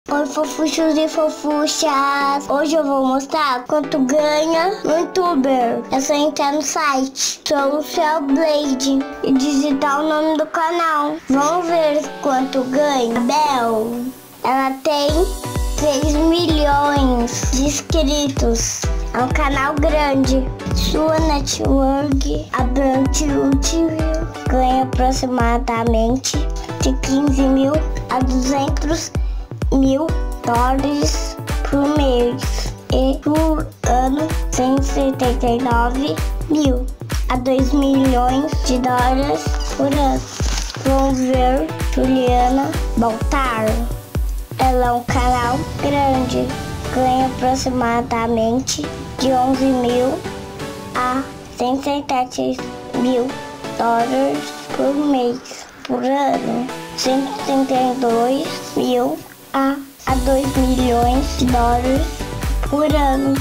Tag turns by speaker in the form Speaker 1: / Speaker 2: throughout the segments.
Speaker 1: Oi, fofuchos e fofuchas! Hoje eu vou mostrar quanto ganha no YouTuber. É só entrar no site Socialblade e digitar o nome do canal. Vamos ver quanto ganha. A Bel, ela tem 3 milhões de inscritos. É um canal grande. Sua network, a Brandwood, ganha aproximadamente de 15 mil a 200 mil dólares por mês e por ano 179 mil a 2 milhões de dólares por ano. Vamos ver Juliana Baltar. Ela é um canal grande, ganha aproximadamente de 11 mil a 107 mil dólares por mês por ano, 132 mil a 2 milhões de dólares por ano.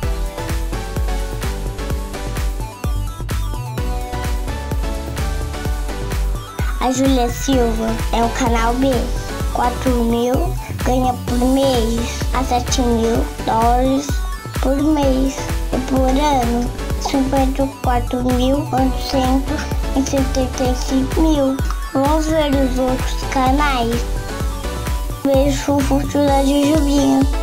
Speaker 1: A Júlia Silva é um canal B, 4 mil, ganha por mês a 7 mil dólares por mês e por ano, 54.875 mil. Vamos ver os outros canais. Beijo, fofura de Jubinha.